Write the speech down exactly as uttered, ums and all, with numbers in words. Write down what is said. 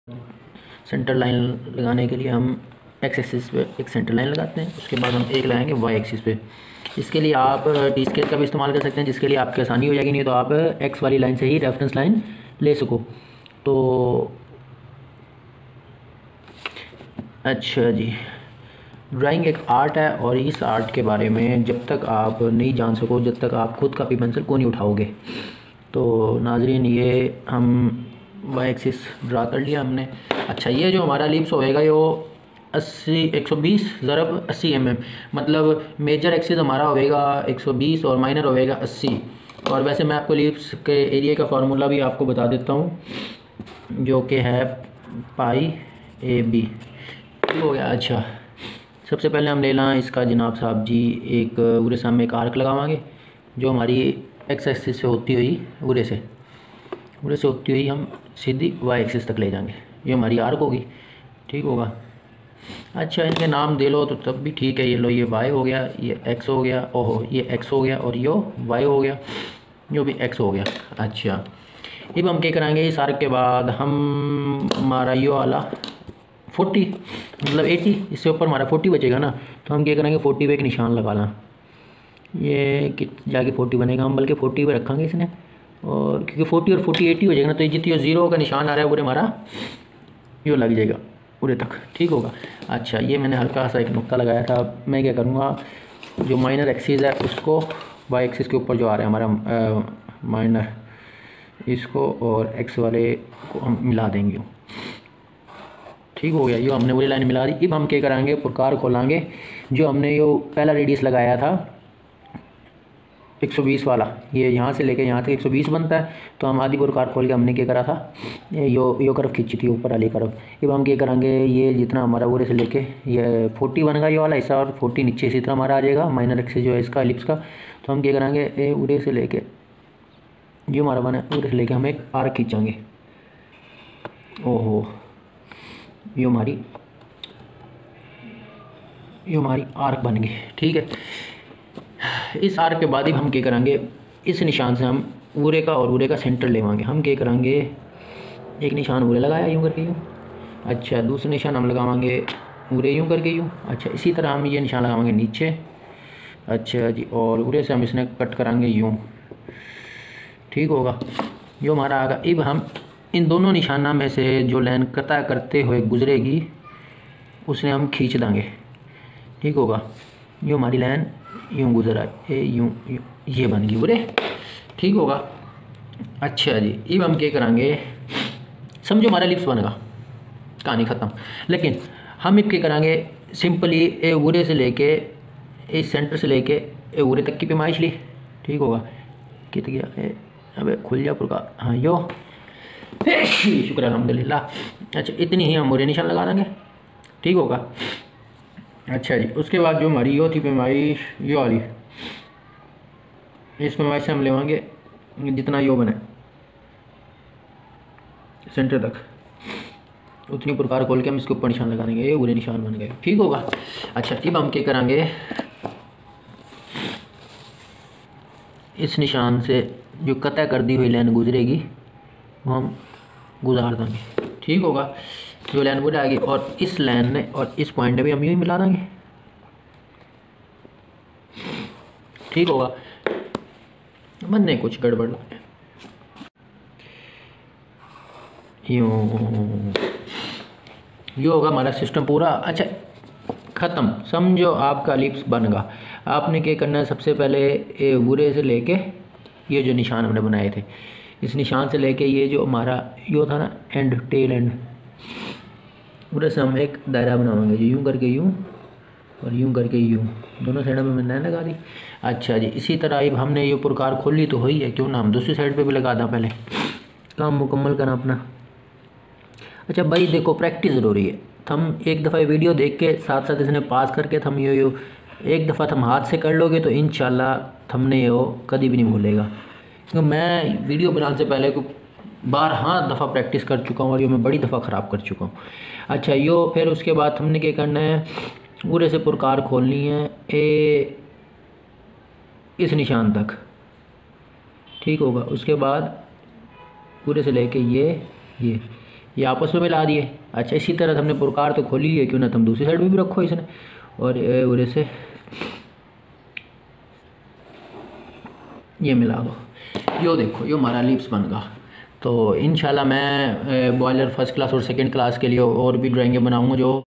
Centre line लगाने के लिए हम एक्स एक्सिस पे एक सेंटर लाइन लगाते हैं, उसके बाद हम एक लगाएंगे वाई एक्सिस पे। इसके लिए आप टी स्केल का भी इस्तेमाल कर सकते हैं, जिसके लिए आपकी आसानी हो जाएगी, नहीं तो आप एक्स वाली लाइन से ही रेफरेंस लाइन ले सको। तो अच्छा जी, ड्राइंग एक आर्ट है और इस आर्ट के बारे में जब तक आप नहीं जान सको, जब तक आप खुद कापी पेंसिल को नहीं उठाओगे। तो नाजरीन, ये हम वाई एक्सिस ड्रा कर लिया हमने। अच्छा, ये जो हमारा लिप्स होएगा यो अस्सी एक सौ बीस ज़रब अस्सी एम एम, मतलब मेजर एक्सिस हमारा होएगा एक सौ बीस और माइनर होएगा अस्सी। और वैसे मैं आपको लिप्स के एरिया का फार्मूला भी आपको बता देता हूँ, जो कि है पाई ए बी। हो गया। अच्छा, सबसे पहले हम ले लें इसका जनाब साहब जी, एक उरे से हम एक आर्क लगावांगे जो हमारी एक्स एक्सिस से होती हुई उरे से उरे से होती हुई हम सीधी वाई एक्सिस तक ले जाएंगे। ये हमारी आर्क होगी, ठीक होगा। अच्छा, इनके नाम दे लो तो तब भी ठीक है। ये लो, ये वाई हो गया, ये एक्स हो गया, ओहो ये एक्स हो गया और यो वाई हो गया, जो भी एक्स हो गया। अच्छा, अब हम क्या करेंगे, इस आर्क के बाद हम हमारा यो वाला फोर्टी मतलब एटी, इससे ऊपर हमारा फोर्टी बचेगा ना, तो हम क्या करेंगे फोर्टी पे एक निशान लगा लें। ये कि जाके फोर्टी बनेगा, हम बल्कि फोर्टी पे रखेंगे इसने, और क्योंकि फोर्टी और फोर्टी एटी हो जाएगा ना, तो जितनी जीरो का निशान आ रहा है पूरे हमारा यो लग जाएगा पूरे तक, ठीक होगा। अच्छा, ये मैंने हल्का सा एक नुक्ता लगाया था। मैं क्या करूँगा, जो माइनर एक्सिस है उसको वाई एक्सिस के ऊपर जो आ रहा है हमारा माइनर, इसको और एक्स वाले को हम मिला देंगे, ठीक हो गया। ये हमने वही लाइन मिला दी। अब हम क्या करेंगे, प्रकार खोलेंगे जो हमने यो पहला रेडियस लगाया था एक सौ बीस वाला, ये यहाँ से लेके यहाँ तक एक सौ बीस बनता है। तो हम आधी प्रकार खोल के हमने क्या करा था, यो यो कर्व खींची थी ऊपर वाली कर्व। अब हम क्या करेंगे, ये जितना हमारा उरे से लेके ये फोर्टी बनेगा ये वाला हिस्सा, और फोर्टी नीचे इसी तरह हमारा आ जाएगा माइनर एक्सिस जो है इसका एलिप्स का। तो हम क्या करेंगे, ए उरे से लेके जो हमारा बना उरे से लेके हम एक आर्क खींचेंगे। ओहो, ये हमारी ये हमारी आर्क बन गई, ठीक है। इस आर्क के बाद ही हम क्या करेंगे, इस निशान से हम उरे का और उरे का सेंटर लेवाएंगे। हम क्या करेंगे, एक निशान उरे लगाया यूँ करके यूँ, अच्छा दूसरा निशान हम लगावांगे उरे यूँ करके यूँ। अच्छा, इसी तरह हम ये निशान लगावांगे नीचे, अच्छा जी, और उरे से हम इसने कट कराएंगे यूँ, ठीक होगा। जो हमारा आगा, अब हम इन दोनों निशाना में से जो लाइन कता करते हुए गुजरेगी उसने हम खींच देंगे, ठीक होगा। जो हमारी लाइन यूँ गुजर आए, ए यूँ यूँ, ये बन गई बुरे, ठीक होगा। अच्छा जी, अब हम क्या करेंगे, समझो हमारा लिप्स बनेगा, कहानी ख़त्म। लेकिन हम अब क्या करेंगे, सिंपली ए उरे से लेके इस सेंटर से लेके ए उरे तक की पैमाइश ली, ठीक होगा। कित गया ए, अबे खुल जा प्रकार, हाँ यो शुक्र अल्हम्दुलिल्लाह। अच्छा, इतनी ही हम उरे निशान लगा देंगे, ठीक होगा। अच्छा जी, उसके बाद जो हमारी यो थी पैमाइश यो वाली, इस पैमाइश से हम लेवाएंगे जितना यो बने सेंटर तक, उतनी प्रकार खोल के हम इसके ऊपर निशान लगा देंगे, ये उरे निशान बन गए, ठीक होगा। अच्छा, अब हम क्या करेंगे, इस निशान से जो कतः कर दी हुई लाइन गुजरेगी वो हम गुजार देंगे, ठीक होगा। जो लाइन गुजर आएगी और इस लाइन ने और इस पॉइंट ने भी हम यूँ ही मिला देंगे, ठीक होगा। बनने कुछ गड़बड़ यूँ यो होगा हमारा सिस्टम पूरा। अच्छा, ख़त्म, समझो आपका लिप्स बन गया। आपने क्या करना है, सबसे पहले ये बुरे से लेके ये जो निशान हमने बनाए थे, इस निशान से लेके ये जो हमारा यो था ना एंड टेल एंड, पूरे से हम एक दायरा बनाएंगे जो यूँ करके यूँ और यूँ करके यूँ, दोनों साइडों में मैंने लगा दी। अच्छा जी, इसी तरह अब हमने ये प्रकार खोली तो हुई है, क्यों ना हम दूसरी साइड पे भी लगा दें, पहले काम मुकम्मल करना अपना। अच्छा भाई देखो, प्रैक्टिस ज़रूरी है। हम एक दफ़ा वीडियो देख के साथ साथ इसने पास करके थम यो यो एक दफ़ा थम हाथ से कर लोगे तो इंशाल्लाह थमने यो कभी भी नहीं भूलेगा। क्योंकि मैं वीडियो बनाने से पहले को बारह दफ़ा प्रैक्टिस कर चुका हूँ और यो मैं बड़ी दफ़ा ख़राब कर चुका हूँ। अच्छा, यो फिर उसके बाद हमने क्या करना है, पूरे से प्रकार खोलनी है ए इस निशान तक, ठीक होगा। उसके बाद पूरे से लेके ये ये ये आपस में मिला दिए। अच्छा, इसी तरह हमने पुरकार तो खोली है, क्यों ना तुम दूसरी साइड में भी रखो इसने, और उरे से ये मिला दो। यो देखो, यो हमारा लिप्स बन गया। तो इंशाल्लाह मैं बॉयलर फर्स्ट क्लास और सेकंड क्लास के लिए और भी ड्राइंगें बनाऊंगा जो